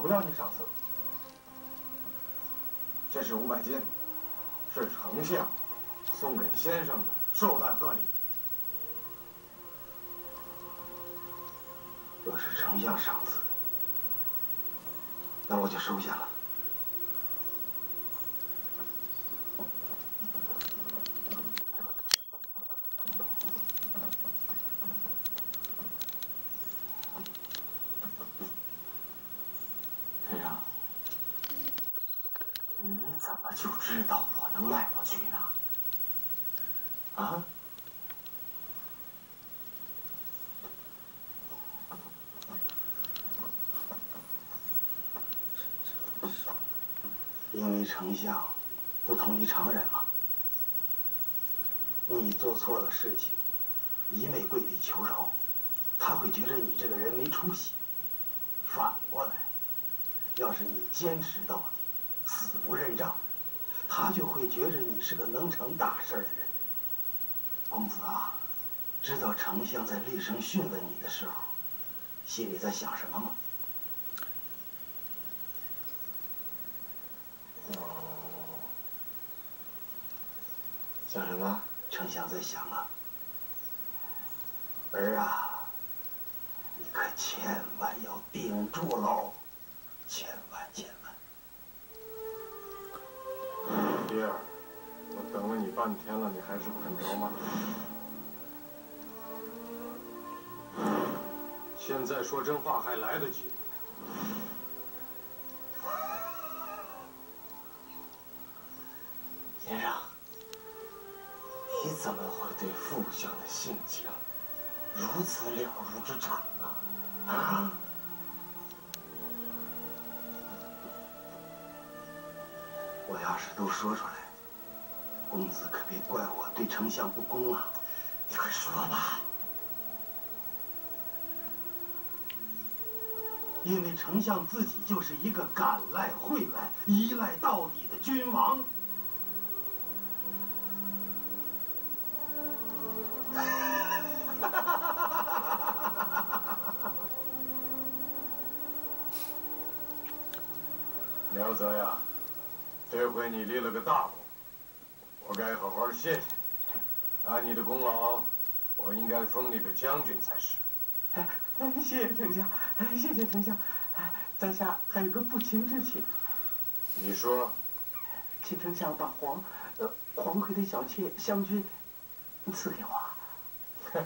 不要你赏赐。这是500金，是丞相送给先生的绶带贺礼。 若是丞相赏赐的，那我就收下了。 先生，你怎么就知道我能赖过去呢？啊？ 因为丞相不同于常人嘛，你做错了事情，一味跪地求饶，他会觉着你这个人没出息。反过来，要是你坚持到底，死不认账，他就会觉着你是个能成大事的人。公子啊，知道丞相在厉声讯问你的时候，心里在想什么吗？ 想什么？ 丞相在想啊，儿啊，你可千万要顶住喽，千万千万！ 爹儿，我等了你半天了，你还是不肯着吗？现在说真话还来得及。先生，你怎么会对父相的性情如此了如指掌呢？啊？ 我要是都说出来，公子可别怪我对丞相不公啊！ 你快说吧。 因为丞相自己就是一个敢赖会赖、依赖到底的君王。 苗泽呀，这回你立了个大功，我该好好谢谢你。按你的功劳，我应该封你个将军才是。 谢谢丞相，谢谢丞相。在下还有个不情之请。 你说。 请丞相把黄奎的小妾湘君赐给我。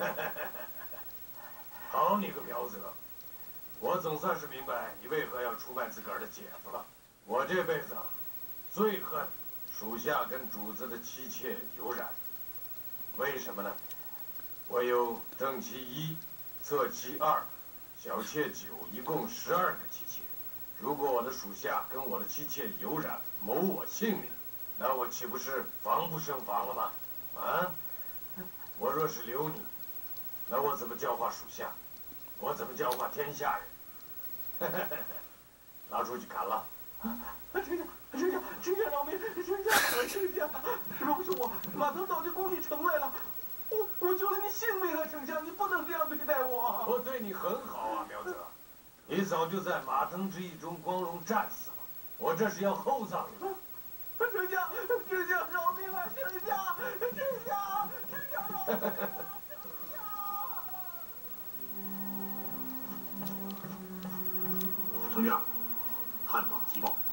好你个苗泽，我总算是明白你为何要出卖自个儿的姐夫了。我这辈子最恨属下跟主子的妻妾有染。为什么呢？我有正妻1、侧妻2、小妾9，一共12个妻妾。如果我的属下跟我的妻妾有染，谋我性命，那我岂不是防不胜防了吗？啊！我若是留你，那我怎么教化属下？我怎么教化天下人？拿出去砍了！ 丞相饶命！丞相，若不是我，马腾早就攻进城来了。我救了你性命啊，丞相，你不能这样对待我。 我对你很好啊，苗泽，你早就在马腾之役中光荣战死了，我这是要厚葬你。 丞相饶命啊！丞相饶命啊！ 丞相，探马急报，